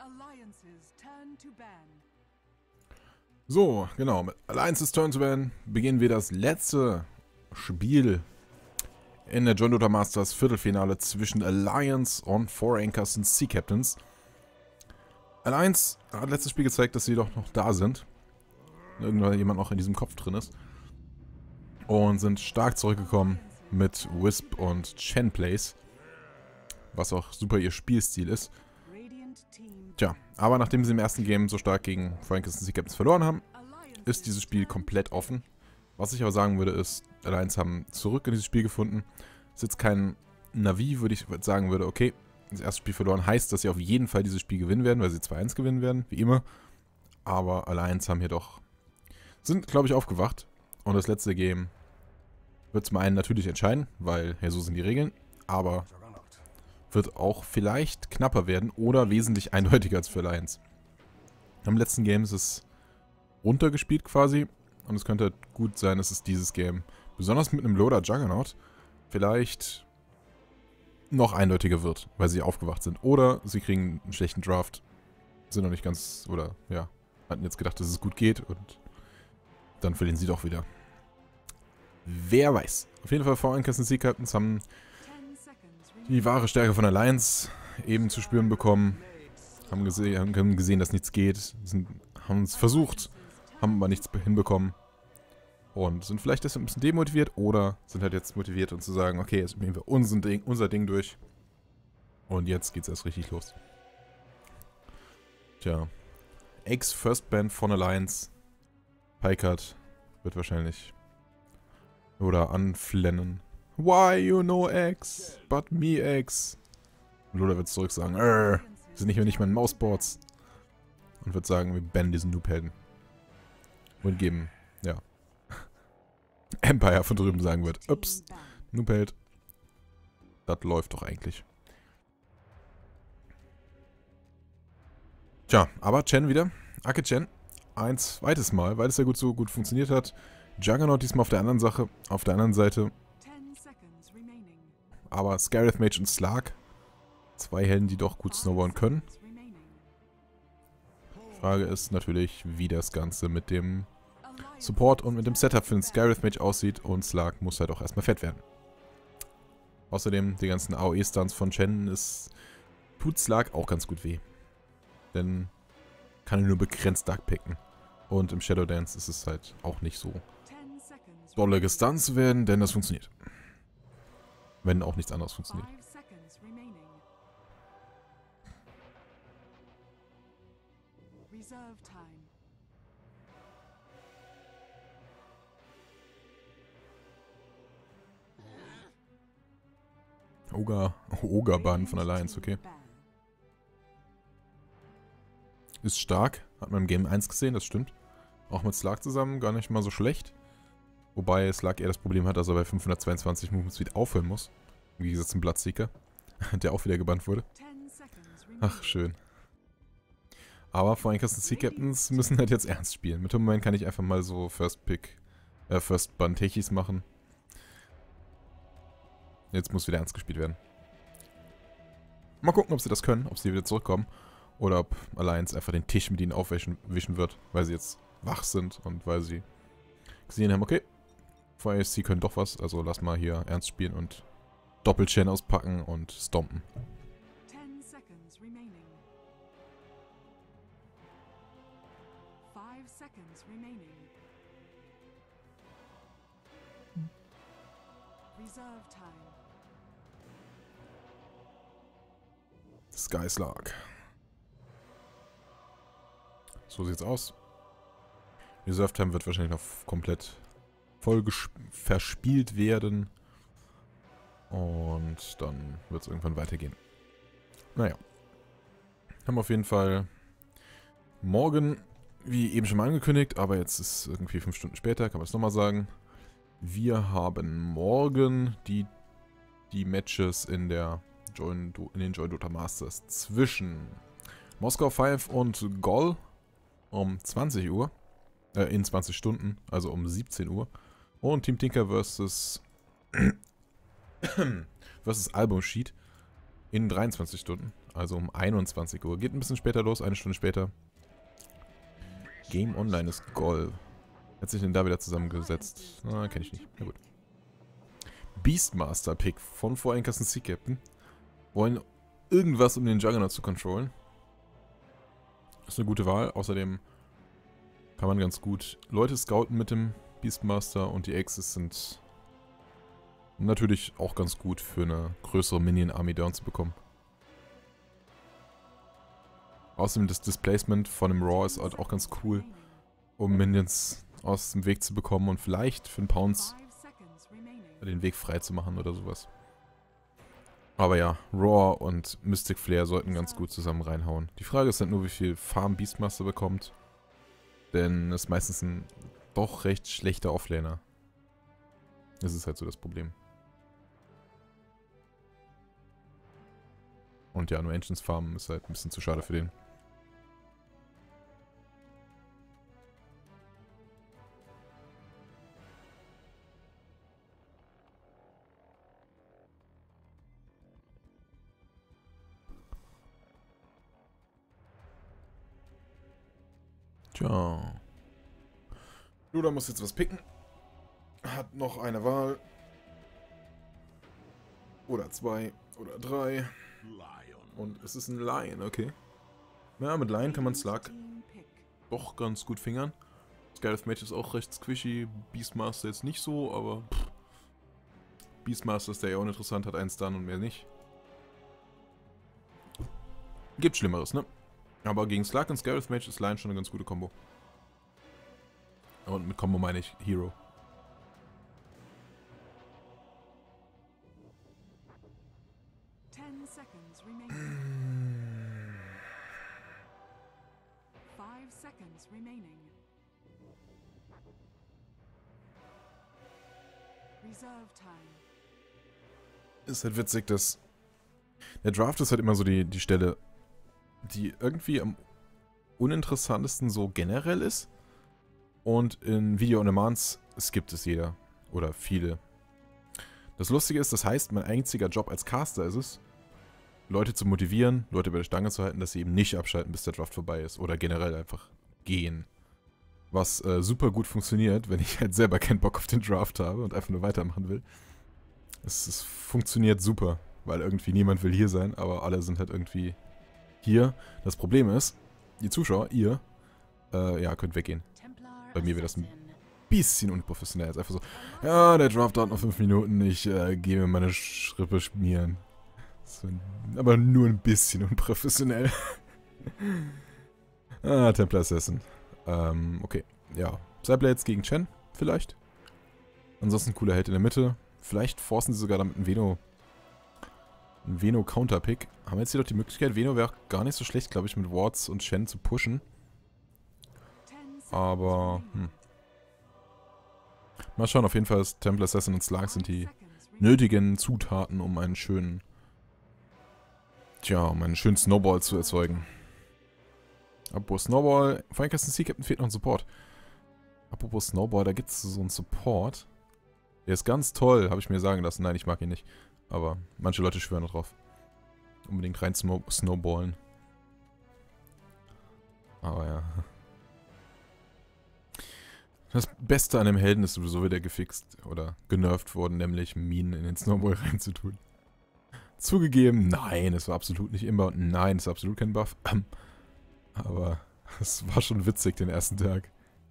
So, genau, mit Alliance's Turn to Ban beginnen wir das letzte Spiel in der John Dota Masters Viertelfinale zwischen Alliance und Four Anchors und Sea Captains. Alliance hat letztes Spiel gezeigt, dass sie doch noch da sind. Irgendwann jemand noch in diesem Kopf drin ist. Und sind stark zurückgekommen mit Wisp und Chen Plays. Was auch super ihr Spielstil ist. Tja, aber nachdem sie im ersten Game so stark gegen Four Anchors und Sea Captains verloren haben, ist dieses Spiel komplett offen. Was ich aber sagen würde, ist, Alliance haben zurück in dieses Spiel gefunden. Ist jetzt kein Navi, würde ich sagen würde, okay, das erste Spiel verloren heißt, dass sie auf jeden Fall dieses Spiel gewinnen werden, weil sie 2-1 gewinnen werden, wie immer. Aber Alliance haben hier doch, sind, glaube ich, aufgewacht. Und das letzte Game wird zum einen natürlich entscheiden, weil, ja, so sind die Regeln. Aber wird auch vielleicht knapper werden oder wesentlich eindeutiger als für Alliance. Am letzten Game ist es runtergespielt quasi. Und es könnte gut sein, dass es dieses Game, besonders mit einem Loader Juggernaut, vielleicht noch eindeutiger wird, weil sie aufgewacht sind. Oder sie kriegen einen schlechten Draft, sind noch nicht ganz, oder ja, hatten jetzt gedacht, dass es gut geht und dann verlieren sie doch wieder. Wer weiß. Auf jeden Fall, Four Anchors und Sea Captains haben die wahre Stärke von Alliance eben zu spüren bekommen. Haben gesehen, dass nichts geht. Haben es versucht, haben aber nichts hinbekommen. Und sind vielleicht deshalb ein bisschen demotiviert oder sind halt jetzt motiviert und zu sagen, okay, jetzt spielen wir unser Ding durch. Und jetzt geht's erst richtig los. Tja. X-First Band von Alliance. Picard wird wahrscheinlich. Oder anflennen. Why you know X, but me X. Und Lola wird zurück sagen, wir sind nicht mehr in Mausboards. Und wird sagen, wir bannen diesen Noob-Helden. Und geben, ja. Empire von drüben sagen wird, ups, Noob-Held. Das läuft doch eigentlich. Tja, aber Chen wieder. Ake Chen. Ein zweites Mal, weil es ja so gut funktioniert hat. Juggernaut diesmal auf der anderen Seite. Aber Scarith Mage und Slark. Zwei Helden, die doch gut snowballen können. Frage ist natürlich, wie das Ganze mit dem Support und mit dem Setup für den Scarith Mage aussieht. Und Slark muss halt auch erstmal fett werden. Außerdem, die ganzen AOE-Stunts von Chen tut Slark auch ganz gut weh. Denn kann er nur begrenzt Dark picken. Und im Shadow Dance ist es halt auch nicht so dolle gestunt zu werden, denn das funktioniert. Wenn auch nichts anderes funktioniert. Ogre-Bahn von Alliance, okay. Ist stark. Hat man im Game 1 gesehen, das stimmt. Auch mit Slark zusammen, gar nicht mal so schlecht. Wobei Slark eher das Problem hat, dass er bei 522 Movement Speed aufhören muss. Im Gegensatz zum Bloodseeker, der auch wieder gebannt wurde. Ach, schön. Aber Four Anchors und Sea Captains müssen halt jetzt ernst spielen. Mit dem Moment kann ich einfach mal so First Ban Techis machen. Jetzt muss wieder ernst gespielt werden. Mal gucken, ob sie das können, ob sie wieder zurückkommen. Oder ob Alliance einfach den Tisch mit ihnen aufwischen wird, weil sie jetzt wach sind und weil sie gesehen haben, okay, Four Anchors sie können doch was, also lass mal hier ernst spielen und Doppelchain auspacken und stompen. Sky Slark. So sieht's aus. Reserve Time wird wahrscheinlich noch komplett voll verspielt werden. Und dann wird es irgendwann weitergehen. Naja. Haben auf jeden Fall morgen, wie eben schon mal angekündigt, aber jetzt ist irgendwie 5 Stunden später, kann man es nochmal sagen. Wir haben morgen die Matches in den Join Dota Masters zwischen Moskau 5 und Gol um 20 Uhr. In 20 Stunden, also um 17 Uhr. Und Team Tinker versus Album Sheet in 23 Stunden, Also um 21 Uhr. Geht ein bisschen später los, eine Stunde später. Game Online ist Goal. Hat sich denn da wieder zusammengesetzt? Ah, kenne ich nicht. Na gut. Beastmaster Pick von Voreinkassen Sea Captain. Wollen irgendwas, um den Juggernaut zu controllen. Ist eine gute Wahl. Außerdem kann man ganz gut Leute scouten mit dem Beastmaster und die Axes sind natürlich auch ganz gut für eine größere Minion-Army down zu bekommen. Außerdem das Displacement von dem Raw ist halt auch ganz cool, um Minions aus dem Weg zu bekommen und vielleicht für einen Pounce den Weg frei zu machen oder sowas. Aber ja, Raw und Mystic Flare sollten ganz gut zusammen reinhauen. Die Frage ist halt nur, wie viel Farm Beastmaster bekommt. Denn es ist meistens ein doch recht schlechter Offlaner. Das ist halt so das Problem. Und ja, nur Ancients farmen ist halt ein bisschen zu schade für den. Tja. Luda muss jetzt was picken. Hat noch eine Wahl. Oder zwei. Oder drei. Und es ist ein Lion, okay. Ja, mit Lion kann man Slug doch ganz gut fingern. Scarlet Mage ist auch recht squishy. Beastmaster jetzt nicht so, aber Beastmaster ist der ja uninteressant, hat einen Stun und mehr nicht. Gibt Schlimmeres, ne? Aber gegen Slug und Scarlet Mage ist Lion schon eine ganz gute Kombo. Und mit Kombo meine ich Hero. Ist halt witzig, dass der Draft ist halt immer so die Stelle, die irgendwie am uninteressantesten so generell ist. Und in Video-on-Demands skippt es jeder. Oder viele. Das Lustige ist, das heißt, mein einziger Job als Caster ist es, Leute zu motivieren, Leute bei der Stange zu halten, dass sie eben nicht abschalten, bis der Draft vorbei ist. Oder generell einfach gehen. Was super gut funktioniert, wenn ich halt selber keinen Bock auf den Draft habe und einfach nur weitermachen will. Es funktioniert super, weil irgendwie niemand will hier sein, aber alle sind halt irgendwie hier. Das Problem ist, die Zuschauer, ihr, ja, könnt weggehen. Bei mir wäre das ein bisschen unprofessionell. Ist einfach so, ja, der Draft dauert noch 5 Minuten, ich gehe mir meine Schrippe schmieren. Aber nur ein bisschen unprofessionell. Templar Assassin. Okay, ja. Psyblades gegen Chen, vielleicht. Ansonsten cooler Held in der Mitte. Vielleicht forcen sie sogar damit einen Veno-Counter-Pick. Haben wir jetzt hier doch die Möglichkeit, Veno wäre gar nicht so schlecht, glaube ich, mit Wards und Chen zu pushen. Aber, mal schauen, auf jeden Fall ist Templar Assassin und Slug sind die nötigen Zutaten, um einen schönen, Snowball zu erzeugen. Apropos Snowball, Voreinkasten Sea Captain fehlt noch ein Support. Apropos Snowball, da gibt es so einen Support. Der ist ganz toll, habe ich mir sagen lassen. Nein, ich mag ihn nicht. Aber manche Leute schwören noch drauf. Unbedingt rein snowballen. Aber ja. Das Beste an dem Helden ist sowieso wieder gefixt oder genervt worden, nämlich Minen in den Snowball reinzutun. Zugegeben, nein, es war absolut nicht inbound. Nein, es war absolut kein Buff. Aber es war schon witzig den ersten Tag.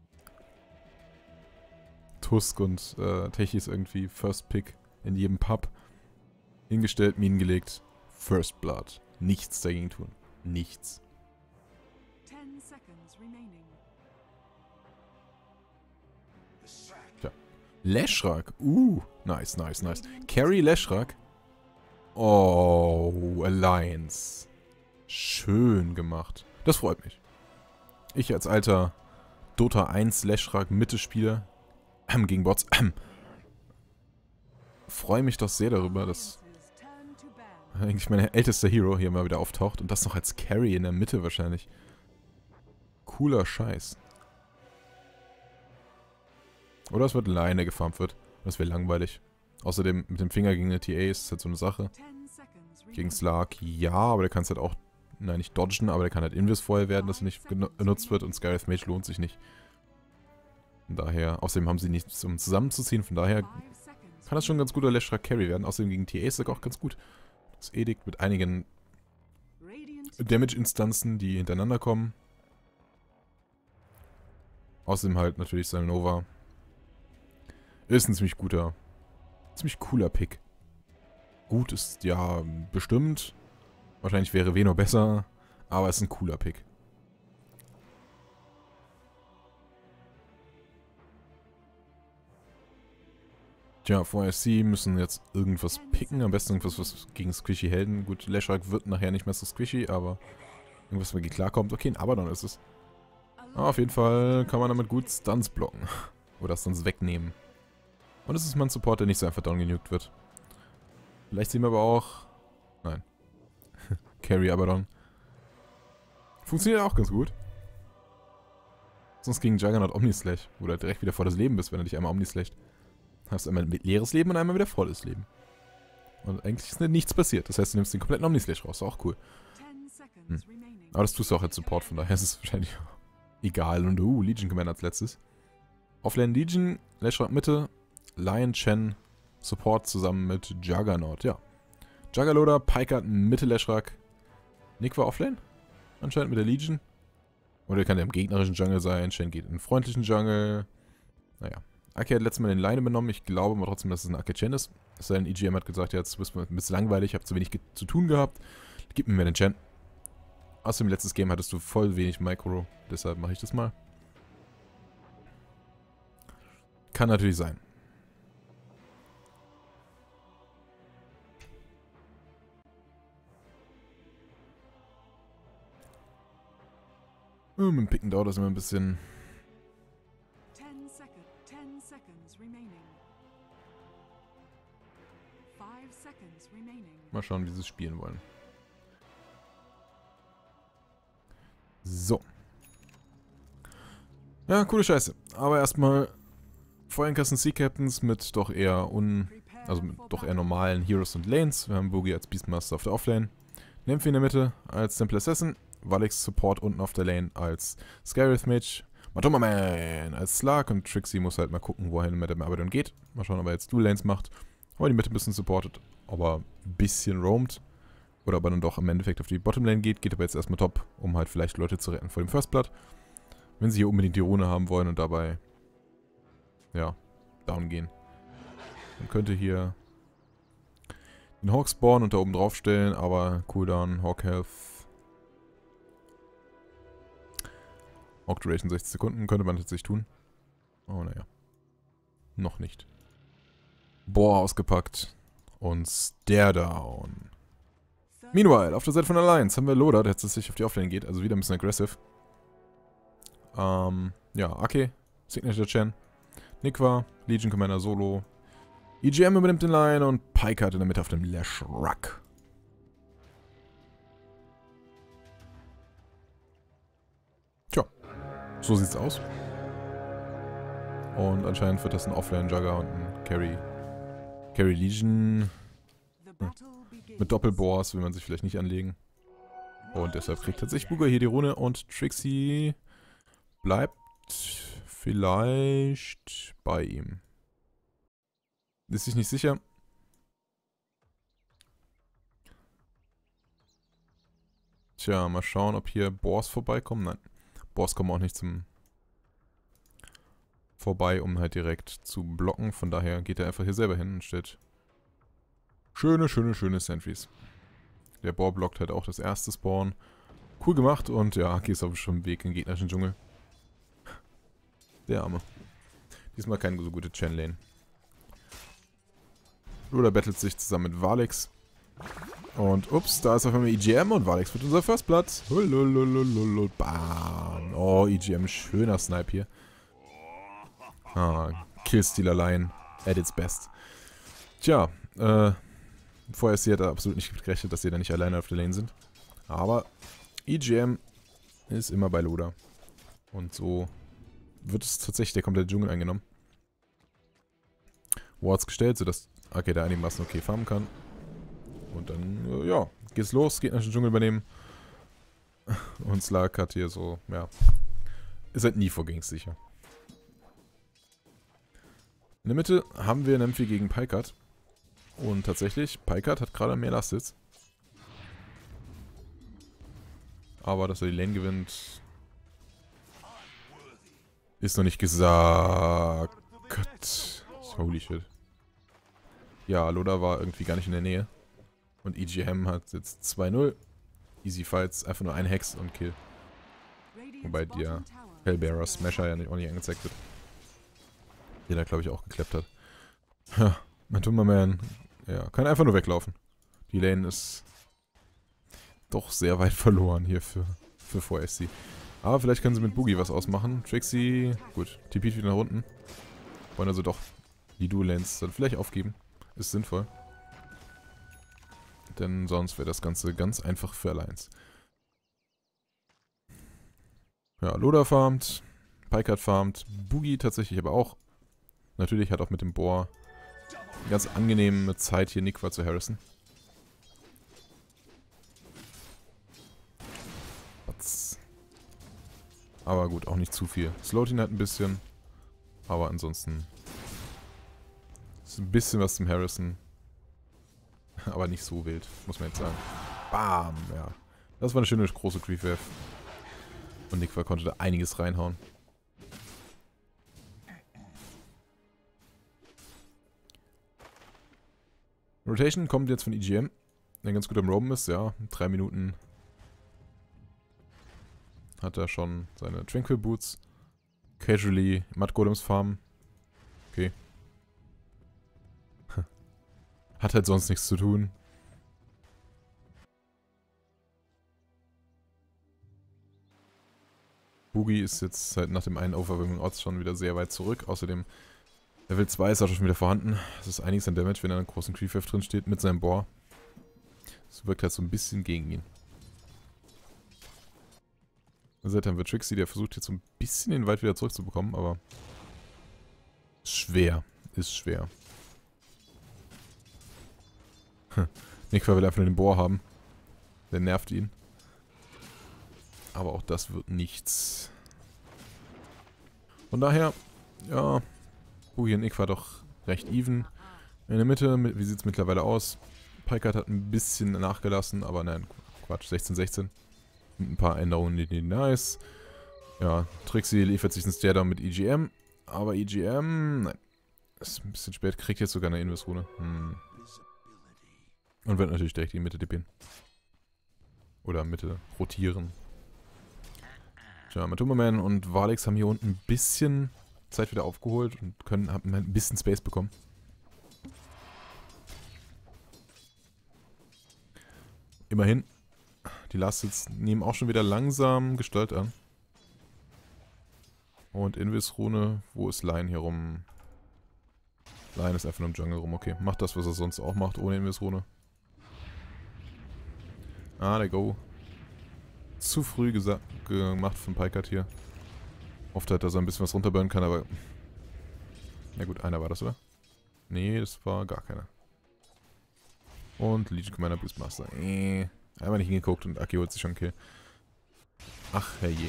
Tusk und Techis irgendwie First Pick in jedem Pub. Hingestellt, Minen gelegt. First Blood. Nichts dagegen tun. Nichts. Tja. Leshrac. Nice, nice, nice. Carry Leshrac. Oh, Alliance. Schön gemacht. Das freut mich. Ich als alter Dota 1 Leshrac Mitte-Spieler gegen Bots freue mich doch sehr darüber, dass eigentlich mein ältester Hero hier mal wieder auftaucht und das noch als Carry in der Mitte wahrscheinlich. Cooler Scheiß. Oder es wird Line, der gefarmt wird. Das wäre langweilig. Außerdem mit dem Finger gegen eine TA ist halt so eine Sache. Gegen Slark, ja, aber der kann es halt auch, nein, nicht dodgen, aber der kann halt Invis-Feuer werden, dass er nicht genutzt wird und Skywrath Mage lohnt sich nicht. Von daher, außerdem haben sie nichts, um zusammenzuziehen, von daher kann das schon ein ganz guter Leshrac Carry werden. Außerdem gegen TA ist er auch ganz gut. Das Edict mit einigen Damage-Instanzen, die hintereinander kommen. Außerdem halt natürlich sein Nova. Ist ein ziemlich cooler Pick. Gut ist ja bestimmt. Wahrscheinlich wäre Veno besser, aber es ist ein cooler Pick. Tja, vorher sie müssen jetzt irgendwas picken. Am besten irgendwas, was gegen Squishy Helden. Gut, Leshrac wird nachher nicht mehr so squishy, aber irgendwas, was klarkommt. Okay, ein Abaddon ist es. Aber auf jeden Fall kann man damit gut Stunts blocken. Oder Stunts wegnehmen. Und es ist mal ein Support, der nicht so einfach downgenugt wird. Vielleicht sehen wir aber auch... Nein. Carry Abaddon. Funktioniert auch ganz gut. Sonst gegen Juggernaut Omnislash, wo du direkt wieder vor das Leben bist, wenn er dich einmal Omnislasht. Hast du einmal ein leeres Leben und einmal wieder volles Leben. Und eigentlich ist nichts passiert. Das heißt, du nimmst den kompletten Omnislash raus. Auch cool. Aber das tust du auch als Support, von daher ist es wahrscheinlich egal. Und Legion Commander als letztes. Offlane Legion, Leshrac Mitte, Lion Chen, Support zusammen mit Juggernaut. Ja. Juggerloader, Pike Mitte Leshrac. Nick war Offlane? Anscheinend mit der Legion. Oder kann der im gegnerischen Jungle sein. Chen geht in den freundlichen Jungle. Naja. Aki hat letztes Mal den Line übernommen. Ich glaube aber trotzdem, dass es ein Aki Chen ist. Sein EGM hat gesagt, ja, jetzt bist du ein bisschen langweilig, ich habe zu wenig zu tun gehabt. Gib mir mehr den Chen. Außerdem, letztes Game hattest du voll wenig Micro. Deshalb mache ich das mal. Kann natürlich sein. Mit dem Picken dauert das immer ein bisschen. Mal schauen, wie sie es spielen wollen. So. Ja, coole Scheiße. Aber erstmal Feuernkasten Sea Captains mit doch eher normalen Heroes und Lanes. Wir haben Boogie als Beastmaster auf der Offlane. Nymphe in der Mitte als Simple Assassin. Valix Support unten auf der Lane als Skywrath Mage. Matoma Man als Slark und Trixie muss halt mal gucken, wohin mit dem Abaddon geht. Mal schauen, ob er jetzt Dual Lanes macht. Aber die Mitte ein bisschen supportet, aber ein bisschen roamt. Oder ob er dann doch im Endeffekt auf die Bottom Lane geht. Geht aber jetzt erstmal top, um halt vielleicht Leute zu retten vor dem First Blood. Wenn sie hier unbedingt die Rune haben wollen und dabei, ja, down gehen. Man könnte hier den Hawk spawnen und da oben drauf stellen, aber Cooldown, Hawk Health. Hawk Duration 60 Sekunden könnte man tatsächlich tun. Oh, naja. Noch nicht. Boah, ausgepackt. Und Stare Down. Meanwhile, auf der Seite von Alliance haben wir Loda, der jetzt sich auf die Offlane geht, also wieder ein bisschen aggressive. Ja, Ake, Signature Chen, Nikwa, Legion Commander Solo, EGM übernimmt den Line und Pike hat in der Mitte auf dem Leshrac. Tja, so sieht's aus. Und anscheinend wird das ein Offlane-Jugger und ein Carry Legion. Mit Doppelboars will man sich vielleicht nicht anlegen. Und deshalb kriegt tatsächlich Booger hier die Rune und Trixie bleibt vielleicht bei ihm. Ist sich nicht sicher. Tja, mal schauen, ob hier Boars vorbeikommen. Nein, Boars kommen auch nicht vorbei, um halt direkt zu blocken. Von daher geht er einfach hier selber hin und stellt schöne Sentries. Der Boar blockt halt auch das erste Spawn. Cool gemacht und ja, Aki ist auf schon Weg in den gegnerischen Dschungel. Der Arme. Diesmal keine so gute Chen-Lane. Loda battlet sich zusammen mit Valix. Und ups, da ist auf einmal EGM und Valix wird unser First Blood. Bam. Oh, EGM, schöner Snipe hier. Ah, Killstealer Line at its best. Tja, vorher hat er absolut nicht gerechnet, dass sie da nicht alleine auf der Lane sind. Aber EGM ist immer bei Loda. Und so wird es tatsächlich der komplette Dschungel eingenommen. Wards gestellt, sodass Ake da einigermaßen okay farmen kann. Und dann, ja, geht's los. Gegnerischen Dschungel übernehmen. Und Slark hat hier so, ja, ist halt nie vor Gangs sicher. In der Mitte haben wir Nemphi gegen Picard. Und tatsächlich, Picard hat gerade mehr Last jetzt. Aber dass er die Lane gewinnt, ist noch nicht gesagt. Holy shit. Ja, Loda war irgendwie gar nicht in der Nähe. Und EGM hat jetzt 2-0. Easy Fights, einfach nur ein Hex und Kill. Wobei der Hellbearer Smasher ja auch nicht angezeigt wird. Der da, glaube ich, auch geklappt hat. Ja, mein Tumberman, ja, kann einfach nur weglaufen. Die Lane ist doch sehr weit verloren hier für 4SC. Aber vielleicht können sie mit Boogie was ausmachen. Trixie, gut, TP't wieder nach unten. Wollen also doch die Dual-Lanes dann vielleicht aufgeben. Ist sinnvoll. Denn sonst wäre das Ganze ganz einfach für Alliance. Ja, Loda farmt, Picard farmt, Boogie tatsächlich aber auch. Natürlich hat auch mit dem Boar eine ganz angenehme Zeit hier Nikwa zu Harrison. Aber gut, auch nicht zu viel. Slotin hat ein bisschen, aber ansonsten ist ein bisschen was zum Harrison. Aber nicht so wild, muss man jetzt sagen. Bam, ja. Das war eine schöne große Creep-Wave. Und Nikwa konnte da einiges reinhauen. Rotation kommt jetzt von EGM, der ganz gut am Roam ist, ja. 3 Minuten hat er schon seine Tranquil Boots. Casually Mud Golems farmen. Okay. Hat halt sonst nichts zu tun. Boogie ist jetzt halt nach dem einen Overwhelming Odds schon wieder sehr weit zurück. Außerdem Level 2 ist auch schon wieder vorhanden. Das ist einiges an Damage, wenn er in einem großen Creep-Wave drin steht mit seinem Boar. Das wirkt halt so ein bisschen gegen ihn. Also haben wir Trixie, der versucht jetzt so ein bisschen den Wald wieder zurückzubekommen, aber ist schwer. Ist schwer. Nikwa will einfach nur den Boar haben. Der nervt ihn. Aber auch das wird nichts. Von daher, ja, Boogie und Nikwa doch recht even. In der Mitte, wie sieht es mittlerweile aus? Picard hat ein bisschen nachgelassen, aber nein, Quatsch, 16-16. Mit ein paar Änderungen, die nice. Ja, Trixie liefert sich einen Stairdown mit EGM. Aber EGM, nein. Ist ein bisschen spät, kriegt jetzt sogar eine Invis-Rune. Und wird natürlich direkt in die Mitte dippen. Oder Mitte rotieren. Tja, Matumberman und Valix haben hier unten ein bisschen Zeit wieder aufgeholt und haben ein bisschen Space bekommen. Immerhin. Die Last-Hits nehmen auch schon wieder langsam Gestalt an. Und Invis-Rune, wo ist Lion hier rum? Lion ist einfach nur im Jungle rum, okay. Macht das, was er sonst auch macht, ohne Invis-Rune. Ah, der Go. Zu früh gemacht von Picard hier. Oft hat er so ein bisschen was runterburnen kann, aber... Na gut, einer war das, oder? Nee, das war gar keiner. Und Legion Commander Boostmaster. Einmal nicht hingeguckt und Aki holt sich schon einen Kill. Ach, herrje.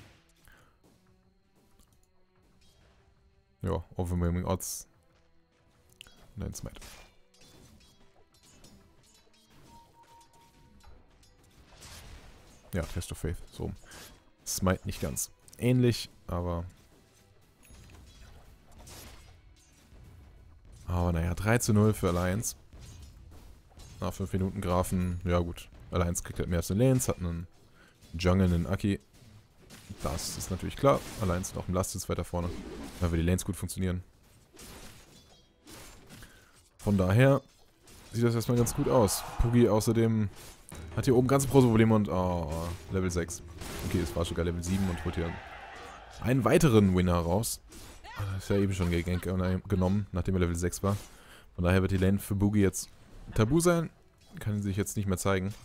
Ja, Overwhelming Odds. Nein, Smite. Ja, Test of Faith. So. Smite nicht ganz ähnlich, aber... Aber naja, 3:0 für Alliance. Nach 5 Minuten Grafen, ja gut. Alliance kriegt halt mehr als den Lanes, hat einen Jungle, einen Aki. Das ist natürlich klar. Alliance noch im Last ist weiter vorne, weil wir die Lanes gut funktionieren. Von daher sieht das erstmal ganz gut aus. Boogie außerdem hat hier oben ganz große Probleme und Level 6. Okay, es war sogar Level 7 und holt hier einen weiteren Winner raus. Das ist ja eben schon genommen, nachdem er Level 6 war. Von daher wird die Lane für Boogie jetzt tabu sein. Kann sich jetzt nicht mehr zeigen.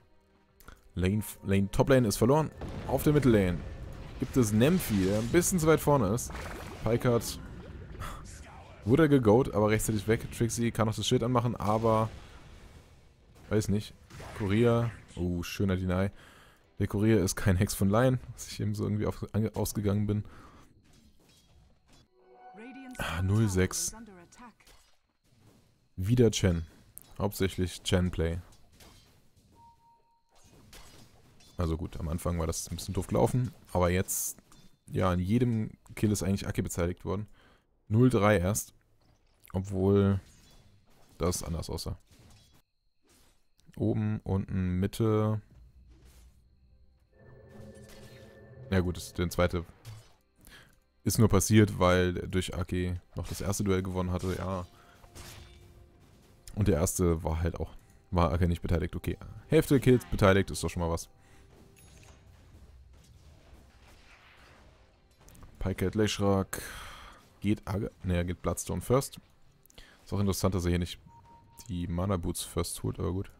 Top Lane ist verloren. Auf der Mittellane gibt es Nemphi, der ein bisschen zu weit vorne ist. Picard wurde gegoat, aber rechtzeitig weg. Trixie kann noch das Schild anmachen, aber Weiß nicht. Kurier. Oh, schöner Deny. Der Kurier ist kein Hex von Lion, was ich eben so irgendwie ausgegangen bin. 0-6. Wieder Chen. Hauptsächlich Chen-Play. Also gut, am Anfang war das ein bisschen doof gelaufen. Aber jetzt, ja, in jedem Kill ist eigentlich Aki beteiligt worden. 0-3 erst. Obwohl das anders aussah. Oben, unten, Mitte. Ja gut, der zweite ist nur passiert, weil durch Aki noch das erste Duell gewonnen hatte, ja. Und der erste war halt auch, war Aki nicht beteiligt. Okay, Hälfte der Kills beteiligt, ist doch schon mal was. Pikehead Leshrac geht geht Bloodstone first. Ist auch interessant, dass er hier nicht die Mana Boots first holt, aber gut.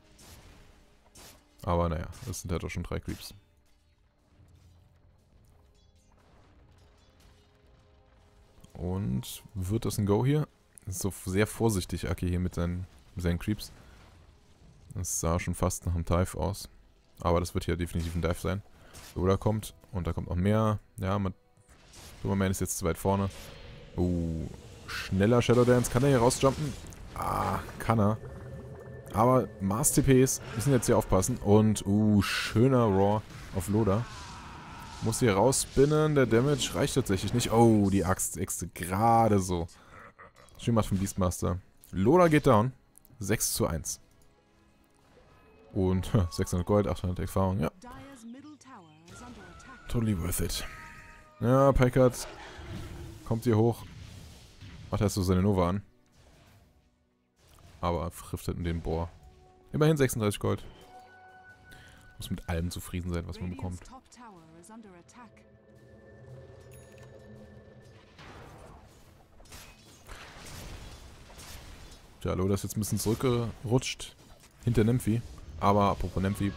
Aber naja, das sind halt auch schon 3 Creeps. Und wird das ein Go hier? Ist so sehr vorsichtig, Aki hier mit seinen Creeps. Das sah schon fast nach einem Dive aus. Aber das wird hier definitiv ein Dive sein. Loda kommt und da kommt noch mehr. Ja, Doberman ist jetzt zu weit vorne. Schneller Shadow Dance. Kann er hier rausjumpen? Kann er. Aber Mars TPs müssen jetzt hier aufpassen. Und, schöner Raw auf Loda. Muss hier rausspinnen. Der Damage reicht tatsächlich nicht. Oh, die Axt-Äxte. Gerade so. Schön gemacht vom Beastmaster. Loda geht down. 6:1. Und 600 Gold, 800 Erfahrung. Ja. Totally worth it. Ja, Pikehead kommt hier hoch. Macht erst so seine Nova an. Aber friftet in den Bohr. Immerhin 36 Gold. Muss mit allem zufrieden sein, was man bekommt. Tja, Loda ist jetzt ein bisschen zurückgerutscht. Hinter Nymphi. Aber apropos Nymphi.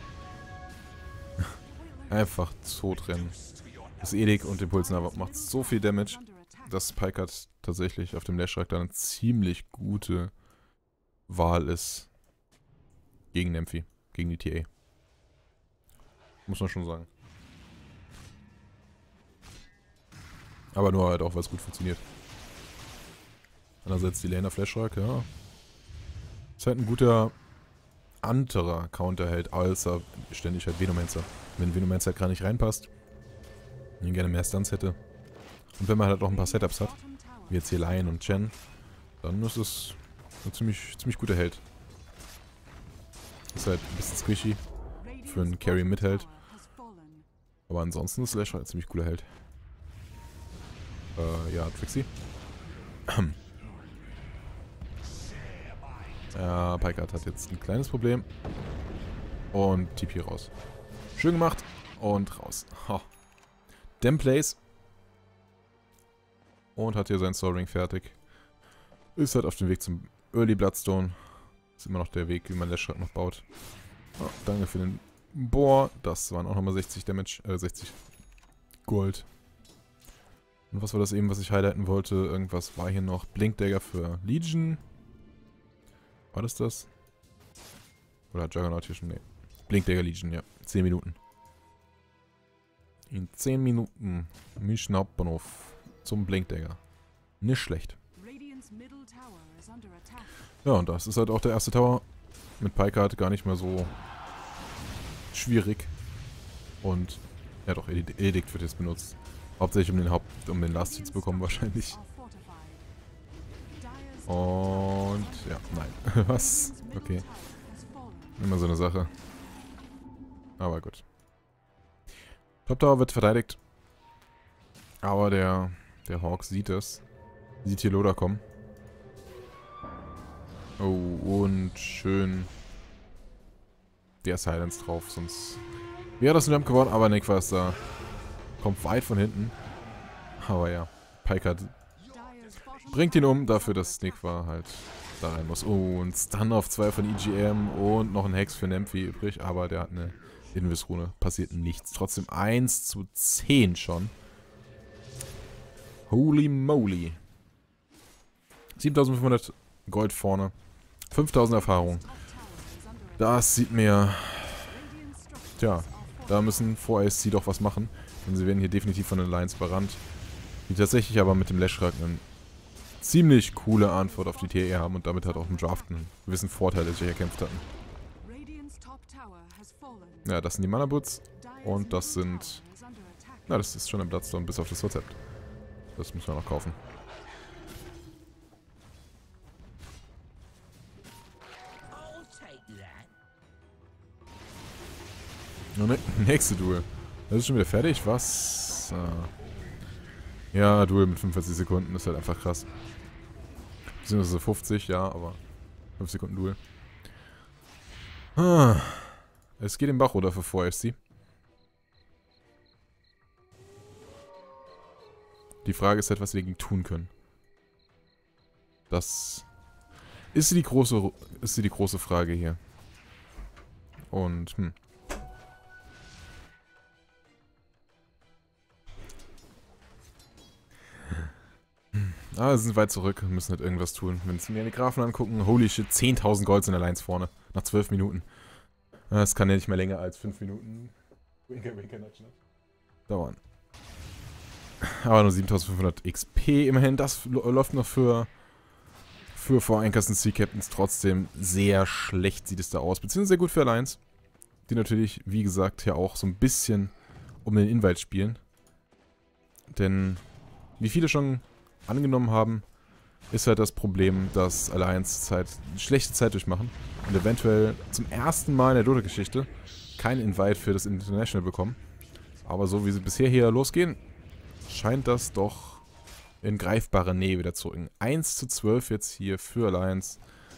Einfach totrennen. Das Edic und Impulsen aber macht so viel Damage, dass Pikehead tatsächlich auf dem Leshrac dann eine ziemlich gute Wahl ist gegen Nymphi, gegen die TA. Muss man schon sagen. Aber nur halt auch, weil es gut funktioniert. Andererseits die Lane auf Leshrac, ja. Ist halt ein guter anderer Counterheld, als er ständig halt Venomancer. Wenn Venomancer halt gerade nicht reinpasst, und gerne mehr Stunts hätte. Und wenn man halt auch ein paar Setups hat, wie jetzt hier Lion und Chen, dann ist es ein ziemlich guter Held. Ist halt ein bisschen squishy für einen Carry mithält. Aber ansonsten ist Slash halt ein ziemlich cooler Held. Ja, Trixie. Ja, Pikehead hat jetzt ein kleines Problem. Und TP raus. Schön gemacht. Und raus. Ha. Plays. Und hat hier sein Soul Ring fertig. Ist halt auf dem Weg zum Early Bloodstone. Ist immer noch der Weg, wie man Leshrac noch baut. Oh, danke für den Bohr. Das waren auch nochmal 60 Damage, 60 Gold. Und was war das eben, was ich highlighten wollte? Irgendwas war hier noch. Blinkdagger für Legion. War das das? Oder Juggernaut hier schon? Nee. Blinkdagger Legion, ja. 10 Minuten. In 10 Minuten mich Hauptbahnhof zum Blinkdagger. Nicht schlecht. Ja, und das ist halt auch der erste Tower. Mit Pikehead gar nicht mehr so schwierig. Und ja doch, Edict wird jetzt benutzt. Hauptsächlich um den Last Hit zu bekommen wahrscheinlich. Und ja, nein. Was? Okay. Immer so eine Sache. Aber gut. Top Tower wird verteidigt. Aber der Hawk sieht es. Sieht hier Loda kommen. Oh, und schön der Silence drauf, sonst wäre das ein Jump geworden, aber Nick war es da. Kommt weit von hinten. Aber ja, Pikehead bringt ihn um, dafür, dass Nick war halt da rein muss. Oh, und Stun auf 2 von EGM und noch ein Hex für Nymphi übrig, aber der hat eine Invis-Rune. Passiert nichts. Trotzdem 1:10 schon. Holy moly. 7500 Gold vorne. 5000 Erfahrung. Das sieht mir... Tja, da müssen vor ASC doch was machen. Denn sie werden hier definitiv von den Alliance überrannt. Die tatsächlich aber mit dem Lashrak eine ziemlich coole Antwort auf die TE haben und damit halt auch im Draft einen gewissen Vorteil, den sie erkämpft hatten. Ja, das sind die Mana-Boots und das sind... Na, das ist schon im Bloodstone bis auf das Rezept. Das müssen wir noch kaufen. Und nächste Duel. Das ist schon wieder fertig, was? Ja, Duel mit 45 Sekunden ist halt einfach krass. Beziehungsweise 50, ja, aber 5 Sekunden Duel. Es geht im Bach runter für VFC. Die Frage ist halt, was wir dagegen tun können. Das ist die große Frage hier. Und, Ah, wir sind weit zurück und müssen halt irgendwas tun. Wenn wir mir die Graphen angucken, holy shit, 10.000 Gold sind Alliance vorne. Nach 12 Minuten. Das kann ja nicht mehr länger als 5 Minuten dauern. Aber nur 7.500 XP immerhin. Das läuft noch für Voreinkassen Sea Captains trotzdem sehr schlecht sieht es da aus. Beziehungsweise sehr gut für Alliance. Die natürlich, wie gesagt, ja auch so ein bisschen um den Invite spielen. Denn, wie viele schon angenommen haben, ist halt das Problem, dass Alliance eine schlechte Zeit durchmachen und eventuell zum ersten Mal in der Dota-Geschichte kein Invite für das International bekommen. Aber so wie sie bisher hier losgehen, scheint das doch in greifbare Nähe wieder zu rücken. 1:12 jetzt hier für Alliance.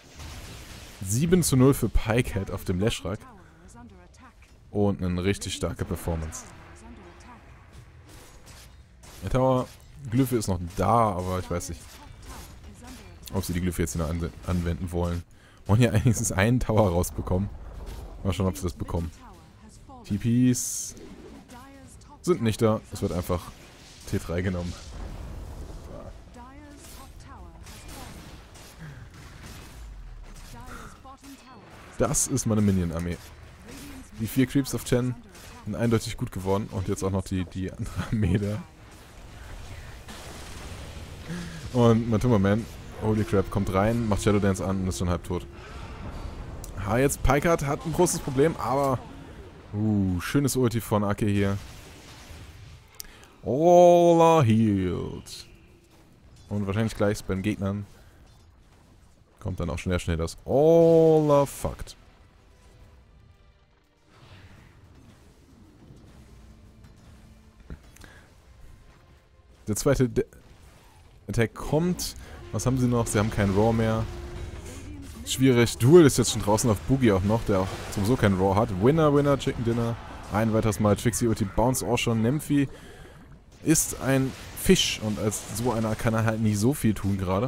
7:0 für Pikehead auf dem Lashrak. Und eine richtig starke Performance. Der Tower Glyphe ist noch da, aber ich weiß nicht, ob sie die Glyphe jetzt hier anwenden wollen. Wollen hier wenigstens einen Tower rausbekommen. Mal schauen, ob sie das bekommen. TPs sind nicht da. Es wird einfach T3 genommen. Das ist meine Minion-Armee. Die 4 Creeps auf Chen sind eindeutig gut geworden. Und jetzt auch noch die andere Armee da. Und Matuma Man, holy crap, kommt rein, macht Shadow Dance an und ist schon halb tot. Jetzt Pikehead hat ein großes Problem, aber... schönes Ulti von Ake hier. All are healed. Und wahrscheinlich gleich beim Gegnern kommt dann auch schnell das All are fucked. Der zweite Attack kommt. Was haben sie noch? Sie haben keinen Raw mehr. Schwierig. Duel ist jetzt schon draußen auf Boogie auch noch, der auch sowieso keinen Raw hat. Winner, Chicken Dinner. Ein weiteres Mal Trixie Ulti Bounce auch schon. Nemphi ist ein Fisch und als so einer kann er halt nicht so viel tun gerade.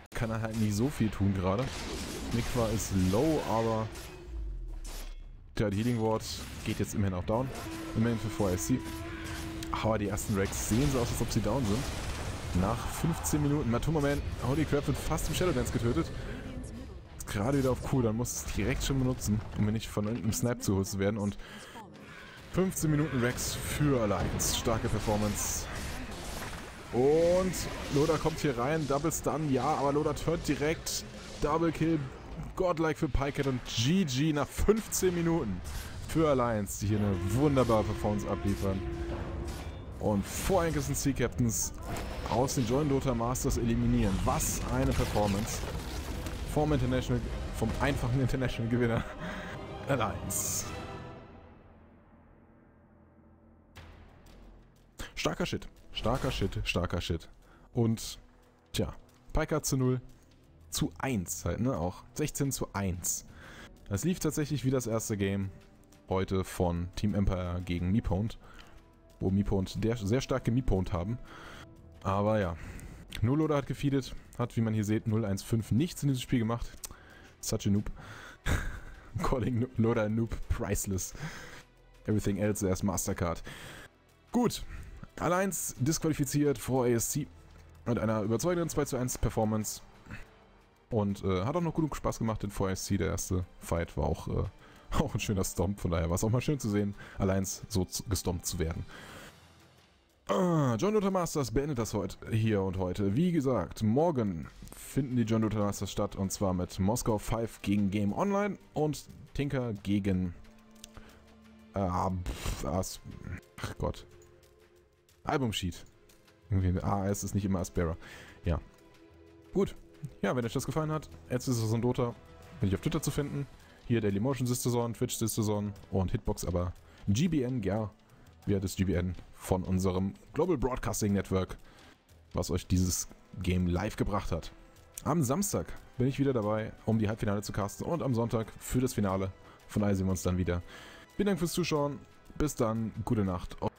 Mikwa ist low, aber tja, die Healing Ward geht jetzt immerhin auch down. Immerhin für VSC. Aber die ersten Racks sehen so aus, als ob sie down sind. Nach 15 Minuten. Matuma Man, holy crap, wird fast im Shadow Dance getötet. Ist gerade wieder auf Cooldown, muss es direkt schon benutzen, um nicht von irgendeinem Snap zugeholt zu werden. Und 15 Minuten Racks für Alliance. Starke Performance. Und Loda kommt hier rein. Double Stun, ja, aber Loda turnt direkt. Double Kill. Godlike für Pikehead und GG nach 15 Minuten für Alliance, die hier eine wunderbare Performance abliefern. Und Voreinkassen Sea Captains aus den Join Dota Masters eliminieren. Was eine Performance. Vom einfachen International Gewinner Alliance. Starker Shit. Und, tja, Pikehead zu 0. Zu 1 halt, ne, auch. 16:1. Das lief tatsächlich wie das erste Game heute von Team Empire gegen Meepwned. Wo Meepwned sehr stark gemeepwned haben. Aber ja, Loda hat gefeedet, hat, wie man hier sieht, 0-1-5 nichts in diesem Spiel gemacht. Such a noob. Calling Loda a noob, priceless. Everything else is Mastercard. Gut, Alliance disqualifiziert vor ASC mit einer überzeugenden 2:1 Performance. Und hat auch noch genug Spaß gemacht in 4SC. Der erste Fight war auch ein schöner Stomp. Von daher war es auch mal schön zu sehen, allein so gestompt zu werden. John Dota Masters beendet das hier und heute. Wie gesagt, morgen finden die John Dota Masters statt. Und zwar mit Moskau 5 gegen Game Online und Tinker gegen... ach Gott. Albumsheet. Irgendwie AS ist nicht immer Aspera. Ja. Gut. Ja, wenn euch das gefallen hat, jetzt ist es so ein Dota. Bin ich auf Twitter zu finden. Hier Dailymotion Sisterson, Twitch Sisterson und Hitbox, aber GBN, ja. Wir das GBN von unserem Global Broadcasting Network, was euch dieses Game live gebracht hat. Am Samstag bin ich wieder dabei, um die Halbfinale zu casten und am Sonntag für das Finale. Von daher sehen wir uns dann wieder. Vielen Dank fürs Zuschauen. Bis dann. Gute Nacht.